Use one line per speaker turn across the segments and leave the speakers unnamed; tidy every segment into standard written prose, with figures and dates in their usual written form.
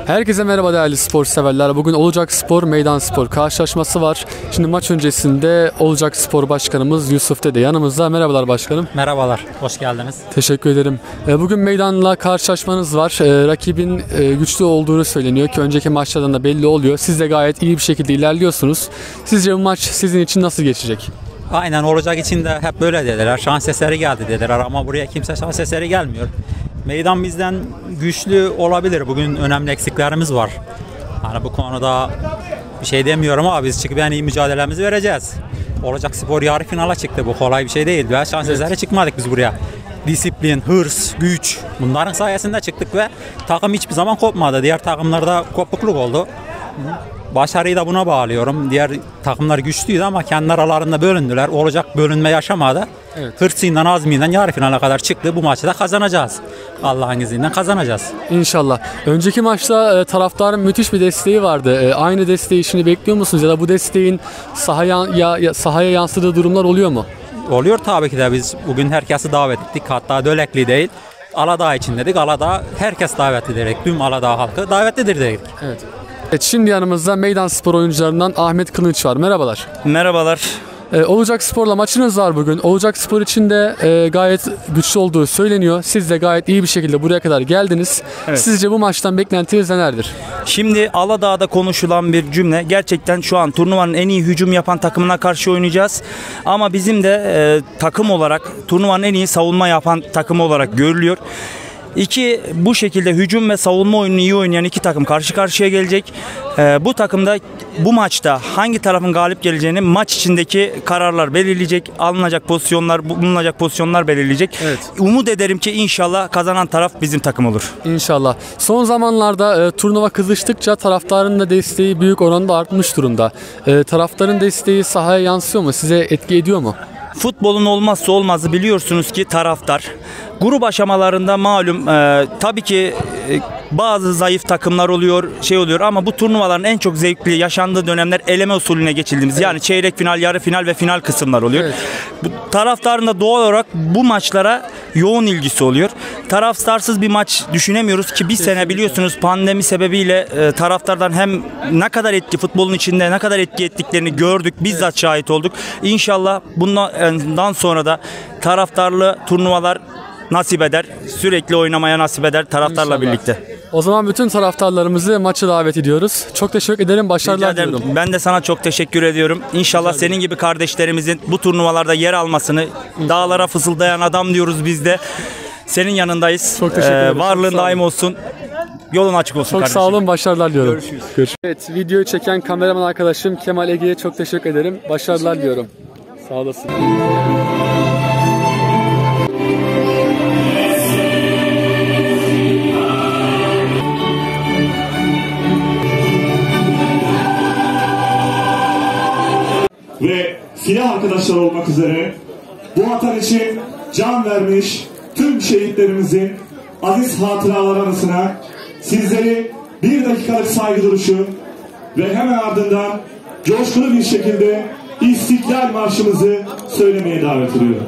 Herkese merhaba değerli spor severler. Bugün Olacak Spor Meydan Spor karşılaşması var. Şimdi maç öncesinde Olacak Spor Başkanımız Yusuf Dede yanımızda. Merhabalar başkanım.
Merhabalar, hoş geldiniz.
Teşekkür ederim. Bugün Meydan'la karşılaşmanız var. Rakibin güçlü olduğunu söyleniyor ki önceki maçlardan da belli oluyor. Siz de gayet iyi bir şekilde ilerliyorsunuz. Sizce bu maç sizin için nasıl geçecek?
Aynen olacak için de hep böyle dediler. Şans eseri geldi dediler ama buraya kimse şans eseri gelmiyor. Meydan bizden güçlü olabilir. Bugün önemli eksiklerimiz var. Hani bu konuda bir şey demiyorum ama biz çıkıp en iyi mücadelemizi vereceğiz. Olacak Spor yarı finala çıktı. Bu kolay bir şey değil. Ve şans eseri çıkmadık biz buraya. Disiplin, hırs, güç bunların sayesinde çıktık ve takım hiçbir zaman kopmadı. Diğer takımlarda kopukluk oldu. Başarıyı da buna bağlıyorum. Diğer takımlar güçlüydü ama kendi aralarında bölündüler. Olacak bölünme yaşamadı. Evet. Hırsıyla, azmiyle yarı finale kadar çıktı. Bu maçı da kazanacağız. Allah'ın izniyle kazanacağız. İnşallah.
Önceki maçta taraftarın müthiş bir desteği vardı. Aynı desteği şimdi bekliyor musunuz? Ya da bu desteğin sahaya yansıdığı durumlar oluyor mu?
Oluyor tabii ki de. Biz bugün herkesi davet ettik. Hatta Dölekli değil, Aladağ için dedik. Aladağ herkes davetli dedik. Tüm Aladağ halkı davetlidir dedik.
Evet. Evet, şimdi yanımızda Meydan Spor oyuncularından Ahmet Kılınç var. Merhabalar.
Merhabalar.
Olacak Spor'la maçınız var bugün. Olacak Spor için de gayet güçlü olduğu söyleniyor. Siz de gayet iyi bir şekilde buraya kadar geldiniz. Evet. Sizce bu maçtan beklentiniz nelerdir?
Şimdi Aladağ'da konuşulan bir cümle. Gerçekten şu an turnuvanın en iyi hücum yapan takımına karşı oynayacağız. Ama bizim de takım olarak turnuvanın en iyi savunma yapan takımı olarak görülüyor. Bu şekilde hücum ve savunma oyununu iyi oynayan iki takım karşı karşıya gelecek. Bu takımda bu maçta hangi tarafın galip geleceğini maç içindeki kararlar belirleyecek. Bulunacak pozisyonlar belirleyecek. Evet. Umut ederim ki inşallah kazanan taraf bizim takım olur.
İnşallah. Son zamanlarda turnuva kızıştıkça taraftarın da desteği büyük oranda artmış durumda. Taraftarın desteği sahaya yansıyor mu? Size etki ediyor mu?
Futbolun olmazsa olmazı biliyorsunuz ki taraftar. Grup aşamalarında malum tabii ki bazı zayıf takımlar oluyor, ama bu turnuvaların en çok zevkli yaşandığı dönemler eleme usulüne geçildiğimiz. Evet. Yani çeyrek final, yarı final ve final kısımlar oluyor. Evet. Taraftarın da doğal olarak bu maçlara yoğun ilgisi oluyor. Taraftarsız bir maç düşünemiyoruz ki bir sene biliyorsunuz pandemi sebebiyle taraftardan hem ne kadar futbolun içinde ne kadar etki ettiklerini gördük, bizzat şahit olduk. İnşallah bundan sonra da taraftarlı turnuvalar nasip eder. Sürekli oynamaya nasip eder taraftarla İnşallah. Birlikte.
O zaman bütün taraftarlarımızı maça davet ediyoruz. Çok teşekkür ederim. Başarılar diliyorum.
Ben de sana çok teşekkür ediyorum. İnşallah senin gibi kardeşlerimizin bu turnuvalarda yer almasını, dağlara fısıldayan adam diyoruz biz de. Senin yanındayız.
Çok teşekkür ederim.
Varlığın daim olsun. Yolun açık olsun
çok
kardeşim.
Çok sağ olun. Başarılar diliyorum.
Görüşürüz.
Evet, videoyu çeken kameraman arkadaşım Kemal Ege'ye çok teşekkür ederim. Başarılar diliyorum. Sağ olasın.
Ve silah arkadaşlar olmak üzere bu vatan için can vermiş tüm şehitlerimizin aziz hatıraları arasına sizleri bir dakikalık saygı duruşu ve hemen ardından coşkulu bir şekilde İstiklal Marşımızı söylemeye davet ediyorum.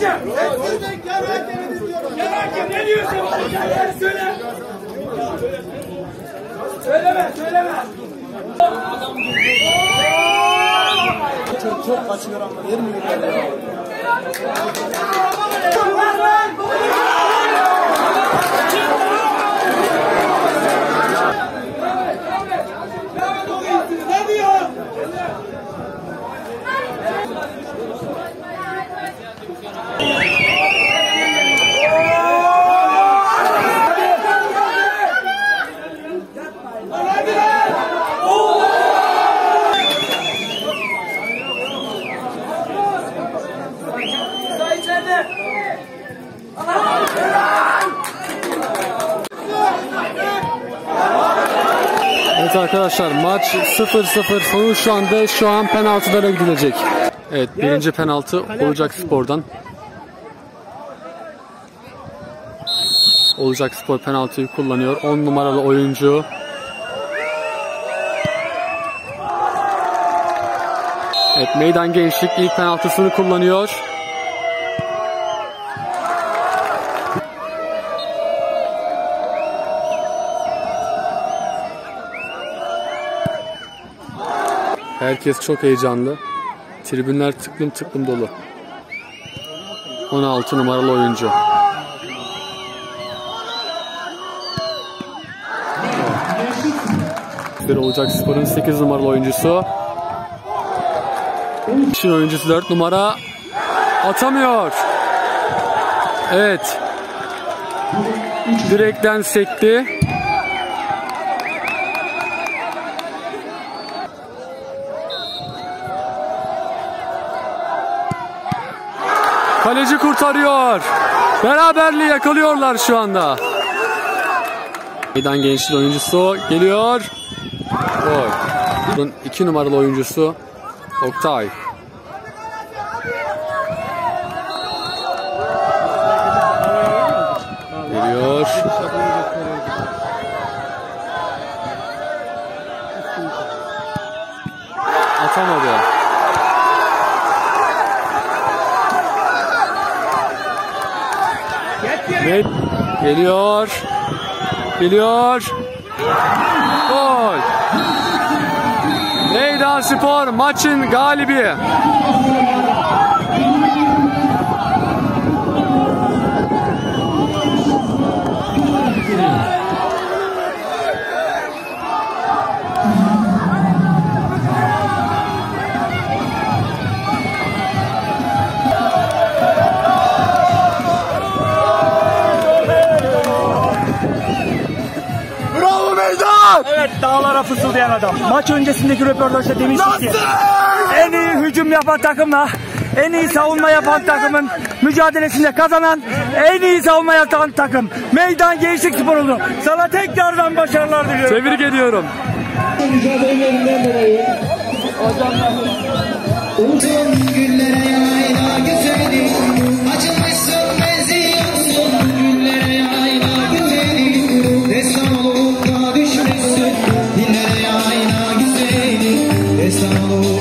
Hakem ne diyorsun? Söyle. Söyleme. Çok kaçıyor ama yer mi gidiyor?
Evet arkadaşlar, maç 0-0 sonuçlandı. Şu an penaltılara gidilecek. Evet, birinci penaltı Olacak Spor'dan. Olacak Spor penaltıyı kullanıyor. 10 numaralı oyuncu. Evet, Meydan Gençlik ilk penaltısını kullanıyor. Herkes çok heyecanlı. Tribünler tıklım tıklım dolu. 16 numaralı oyuncu. Bir Olacak Spor'un 8 numaralı oyuncusu. İşin oyuncusu 4 numara. Atamıyor. Evet. Direkten sekti. Kaleci kurtarıyor. Beraberliği yakalıyorlar şu anda. Meydan Gençlik oyuncusu geliyor. Gol. 2 numaralı oyuncusu Oktay. Geliyor. Atamadı. Geliyor. Gol. Meydan Spor maçın galibi.
Evet, dağlara fısıldayan adam. Maç öncesindeki röportajda demiştik ki en iyi hücum yapan takımla en iyi savunma yapan takımın mücadelesinde kazanan en iyi savunma yapan takım Meydan Gençlik Spor oldu. Sana tekrardan başarılar diliyorum.
Tebrik ediyorum.
Mücadelelerinden dolayı